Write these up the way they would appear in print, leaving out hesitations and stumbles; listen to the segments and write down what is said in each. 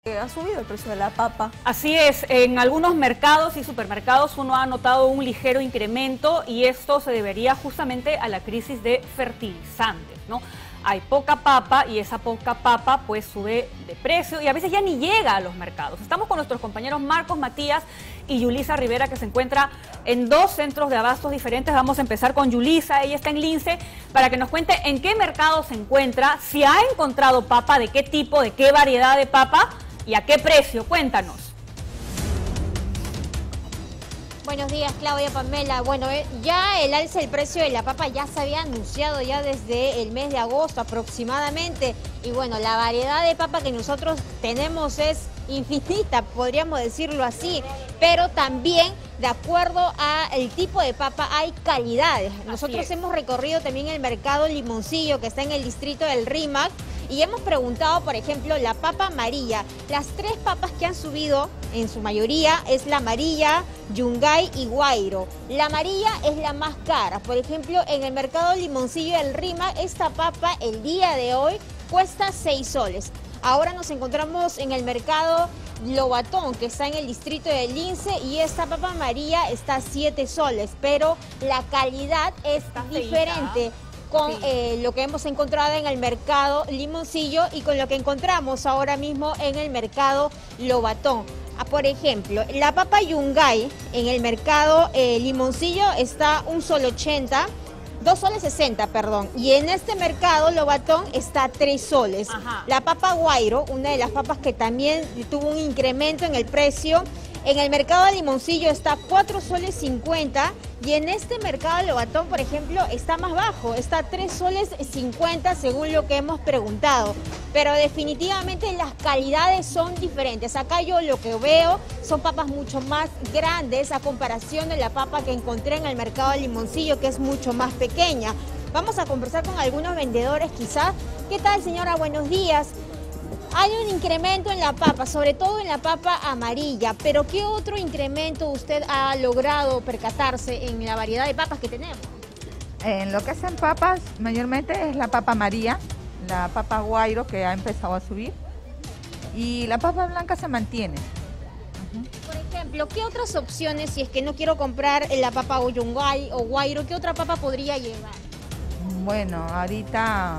Ha subido el precio de la papa. Así es, en algunos mercados y supermercados uno ha notado un ligero incremento y esto se debería justamente a la crisis de fertilizantes, ¿no? Hay poca papa y esa poca papa pues sube de precio y a veces ya ni llega a los mercados. Estamos con nuestros compañeros Marcos Matías y Yulisa Rivera, que se encuentra en dos centros de abastos diferentes. Vamos a empezar con Yulisa, ella está en Lince, para que nos cuente en qué mercado se encuentra, si ha encontrado papa, de qué tipo, de qué variedad de papa y a qué precio. Cuéntanos. Buenos días, Claudia, Pamela. Bueno, ya el alza del precio de la papa ya se había anunciado ya desde el mes de agosto aproximadamente. Y bueno, la variedad de papa que nosotros tenemos es infinita, podríamos decirlo así. Pero también, de acuerdo al tipo de papa, hay calidades. Nosotros hemos recorrido también el mercado Limoncillo, que está en el distrito del Rímac. Y hemos preguntado, por ejemplo, la papa amarilla. Las tres papas que han subido, en su mayoría, es la amarilla, Yungay y Guairo. La amarilla es la más cara. Por ejemplo, en el mercado Limoncillo del Rímac, esta papa el día de hoy cuesta 6 soles. Ahora nos encontramos en el mercado Lobatón, que está en el distrito de Lince, y esta papa amarilla está a 7 soles. Pero la calidad es diferente con lo que hemos encontrado en el mercado Limoncillo y con lo que encontramos ahora mismo en el mercado Lobatón. Por ejemplo, la papa Yungay en el mercado Limoncillo está 1 sol 80, 2 soles 60, perdón. Y en este mercado Lobatón está 3 soles. La papa Guairo, una de las papas que también tuvo un incremento en el precio, en el mercado de Limoncillo está 4 soles 50 y en este mercado de Lobatón, por ejemplo, está más bajo, está 3 soles 50 según lo que hemos preguntado. Pero definitivamente las calidades son diferentes. Acá yo lo que veo son papas mucho más grandes a comparación de la papa que encontré en el mercado de Limoncillo, que es mucho más pequeña. Vamos a conversar con algunos vendedores quizás. ¿Qué tal, señora? Buenos días. Hay un incremento en la papa, sobre todo en la papa amarilla, pero ¿qué otro incremento usted ha logrado percatarse en la variedad de papas que tenemos? En lo que es en papas, mayormente es la papa amarilla, la papa Guairo, que ha empezado a subir, y la papa blanca se mantiene. Por ejemplo, ¿qué otras opciones, si es que no quiero comprar la papa Yungay o Guairo, qué otra papa podría llevar? Bueno, ahorita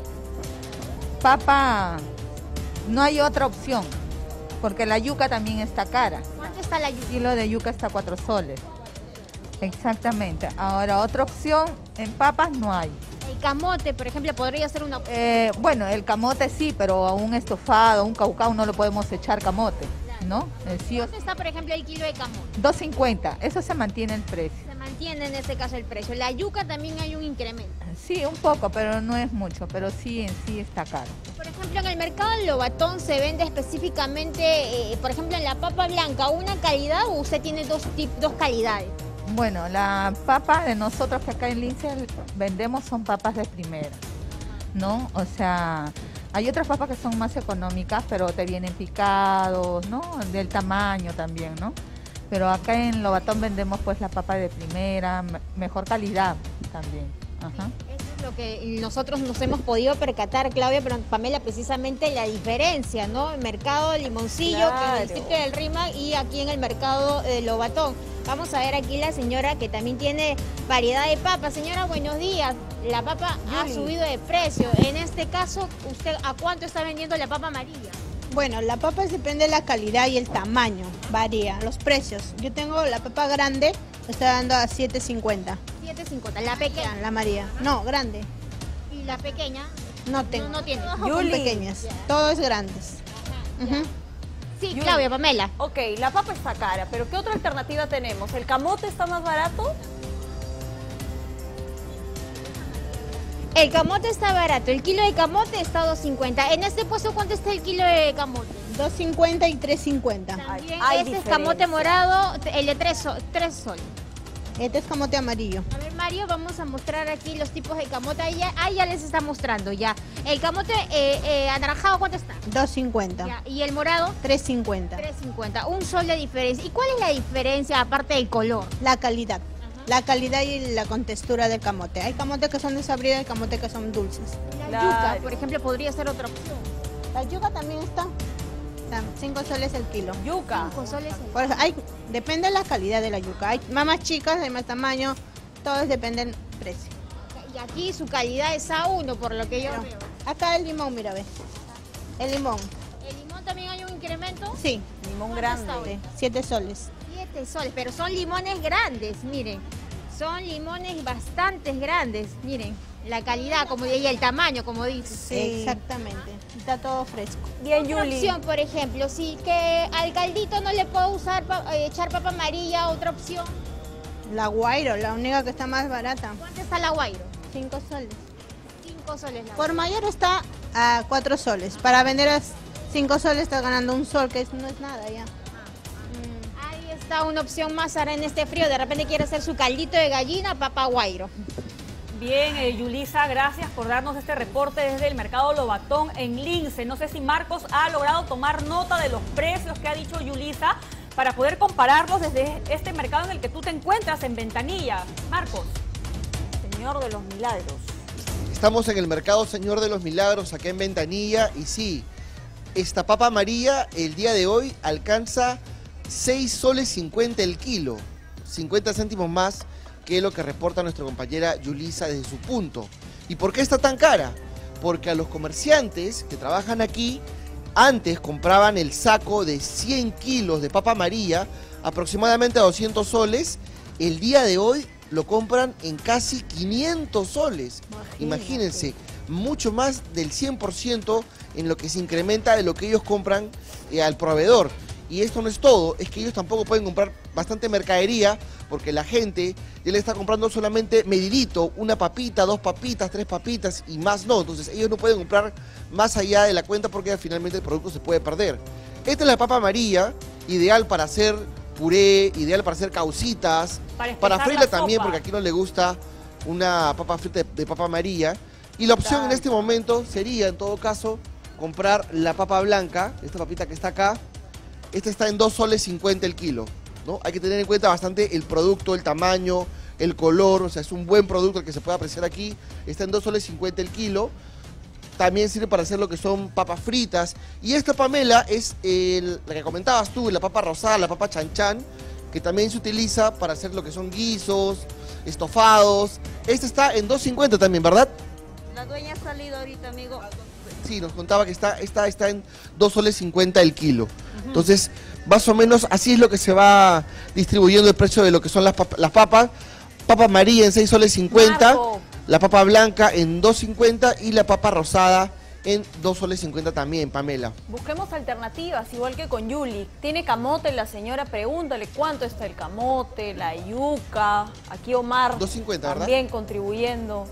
papa... No hay otra opción, porque la yuca también está cara. ¿Cuánto está la yuca? El kilo de yuca está 4 soles. Exactamente. Ahora, otra opción en papas no hay. El camote, por ejemplo, podría ser una opción. Bueno, el camote sí, pero a un estofado, a un caucao no le podemos echar camote, ¿no? ¿Cuánto está, por ejemplo, el kilo de camote? 2.50, eso se mantiene el precio. Se mantiene en este caso el precio. La yuca también hay un incremento. Sí, un poco, pero no es mucho, pero sí en sí está caro. Por ejemplo, en el mercado del Lobatón se vende específicamente, por ejemplo, en la papa blanca, ¿una calidad o usted tiene dos calidades? Bueno, la papa de nosotros que acá en Lince vendemos son papas de primera, ¿no? O sea, hay otras papas que son más económicas, pero te vienen picados, ¿no? Del tamaño también, ¿no? Pero acá en Lobatón vendemos pues la papa de primera, mejor calidad también. Ajá. Eso es lo que nosotros nos hemos podido percatar, Claudia, pero Pamela, precisamente la diferencia, ¿no? El mercado de Limoncillo, que es el distrito del Rímac, y aquí en el mercado de Lobatón. Vamos a ver aquí la señora que también tiene variedad de papas. Señora, buenos días. La papa ha subido de precio. En este caso, ¿usted a cuánto está vendiendo la papa amarilla? Bueno, la papa depende de la calidad y el tamaño, varía los precios. Yo tengo la papa grande, está dando a 7.50. 7.50, la pequeña. La amarilla. No, grande. ¿Y la pequeña? No tengo. No tiene. Son pequeñas, todo es grandes. Sí, Claudia, Pamela. Ok, la papa está cara, pero ¿qué otra alternativa tenemos? ¿El camote está más barato? El camote está barato, el kilo de camote está a 2.50. En este puesto, ¿cuánto está el kilo de camote? 2.50 y 3.50. También este es camote morado, el de 3 soles. Este es camote amarillo. A ver, Mario, vamos a mostrar aquí los tipos de camote. Ahí ya les está mostrando ya. El camote anaranjado, ¿cuánto está? 2.50. ¿Y el morado? 3.50. 3.50, 1 sol de diferencia. ¿Y cuál es la diferencia aparte del color? La calidad. La calidad y la contextura del camote. Hay camotes que son desabridos y camotes que son dulces. La yuca, por ejemplo, podría ser otra opción. La yuca también está. está, 5 soles el kilo. Yuca. 5 soles el Por eso, depende de la calidad de la yuca. Hay más chicas, hay más tamaño, todos dependen del precio. Y aquí su calidad es A1, por lo que yo veo. Acá el limón, mira, ve. El limón, ¿El limón también hay un incremento? sí, Limón ¿Cuánto grande. está hoy? sí, 7 soles. 7 soles, pero son limones grandes, miren. Son limones bastante grandes, miren. La calidad, como y el tamaño, como dice. Sí. Exactamente, está todo fresco. Bien, Otra Yuli. opción, por ejemplo, si que al caldito no le puedo usar echar papa amarilla, otra opción. La guairo, la única que está más barata, ¿Cuánto está la guairo? 5 soles. 5 soles la Por mayor está a 4 soles. Para vender a 5 soles estás ganando un sol, que no es nada ya. Ahí está una opción más ahora en este frío. De repente quiere hacer su caldito de gallina, papa guairo. Bien, Yulisa, gracias por darnos este reporte desde el mercado Lobatón en Lince. No sé si Marcos ha logrado tomar nota de los precios que ha dicho Yulisa para poder compararlos desde este mercado en el que tú te encuentras en Ventanilla. Marcos. Señor de los milagros. Estamos en el mercado Señor de los Milagros, acá en Ventanilla, y sí, esta papa amarilla el día de hoy alcanza 6 soles 50 el kilo, 50 céntimos más que lo que reporta nuestra compañera Yulisa desde su punto. ¿Y por qué está tan cara? Porque a los comerciantes que trabajan aquí, antes compraban el saco de 100 kilos de papa amarilla, aproximadamente a 200 soles, el día de hoy lo compran en casi 500 soles. Imagínense, mucho más del 100% en lo que se incrementa de lo que ellos compran al proveedor. Y esto no es todo, es que ellos tampoco pueden comprar bastante mercadería porque la gente ya le está comprando solamente medidito, una papita, 2 papitas, 3 papitas y más no. Entonces ellos no pueden comprar más allá de la cuenta porque finalmente el producto se puede perder. Esta es la papa amarilla, ideal para hacer puré, ideal para hacer causitas, para freírla también porque aquí no le gusta una papa frita de papa amarilla. Y la opción en este momento sería, en todo caso, comprar la papa blanca, esta papita que está acá. Esta está en 2 soles 50 el kilo, ¿no? Hay que tener en cuenta bastante el producto, el tamaño, el color, o sea, es un buen producto el que se puede apreciar aquí. Está en 2 soles 50 el kilo. También sirve para hacer lo que son papas fritas. Y esta, Pamela, es la que comentabas tú, la papa rosada, la papa chanchan, que también se utiliza para hacer lo que son guisos, estofados. Esta está en 2.50 también, ¿verdad? La dueña ha salido ahorita, amigo. Sí, nos contaba que está en 2 soles 50 el kilo. Entonces, más o menos así es lo que se va distribuyendo el precio de lo que son las papas. Papa amarilla en 6 soles 50, Marco. la papa blanca en 2.50 y la papa rosada en 2 soles 50 también, Pamela. Busquemos alternativas, igual que con Yuli. Tiene camote la señora, pregúntale cuánto está el camote, la yuca. Aquí Omar 2.50, ¿verdad? también contribuyendo.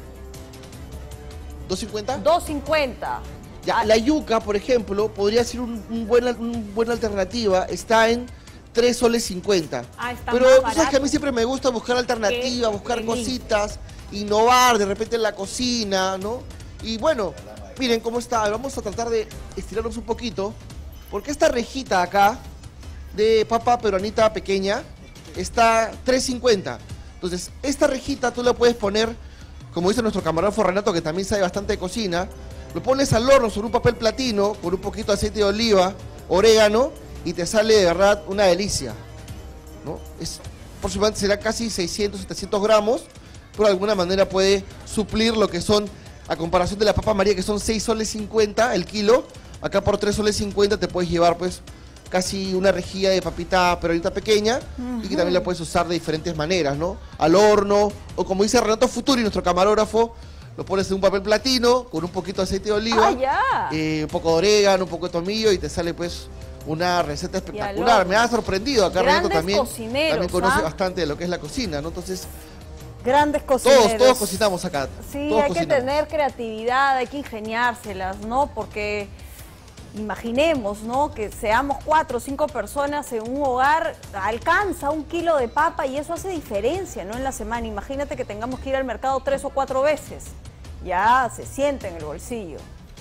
¿2.50? 2.50. Ya, la yuca, por ejemplo, podría ser una buena alternativa. Está en 3 soles 50. Está Pero más tú sabes que a barato mí siempre me gusta buscar alternativas, buscar el cositas, innovar de repente en la cocina, ¿no? Y bueno, miren cómo está. Vamos a tratar de estirarnos un poquito, porque esta rejita acá de papa peruanita pequeña está 3.50. Entonces, esta rejita tú la puedes poner, como dice nuestro camarógrafo Renato, que también sabe bastante de cocina, lo pones al horno sobre un papel platino con un poquito de aceite de oliva, orégano, y te sale de verdad una delicia, ¿no? Aproximadamente será casi 600, 700 gramos, pero de alguna manera puede suplir lo que son, a comparación de la papa amarilla, que son 6 soles 50 el kilo, acá por 3 soles 50 te puedes llevar pues casi una rejilla de papita peronita pequeña y que también la puedes usar de diferentes maneras, ¿no? Al horno, o como dice Renato Futuri, nuestro camarógrafo, lo pones en un papel platino con un poquito de aceite de oliva, un poco de orégano, un poco de tomillo y te sale pues una receta espectacular. Me ha sorprendido acá. Grandes Renato también conoce cocineros, bastante de lo que es la cocina, ¿no? Entonces, Grandes cocineros. todos cocinamos acá. Sí, todos hay cocinamos. que tener creatividad, hay que ingeniárselas, ¿no? Porque imaginemos, ¿no? Que seamos 4 o 5 personas en un hogar, alcanza 1 kilo de papa y eso hace diferencia, ¿no? En la semana. Imagínate que tengamos que ir al mercado 3 o 4 veces. Ya se siente en el bolsillo.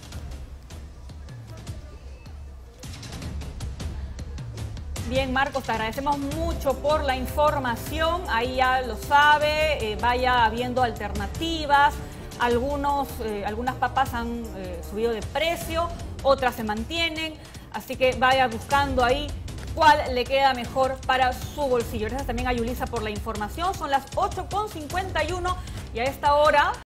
Bien, Marcos, te agradecemos mucho por la información. Ahí ya lo sabe, vaya habiendo alternativas. Algunas papas han subido de precio, otras se mantienen. así que vaya buscando ahí cuál le queda mejor para su bolsillo. Gracias también a Yulisa por la información. Son las 8:51 y a esta hora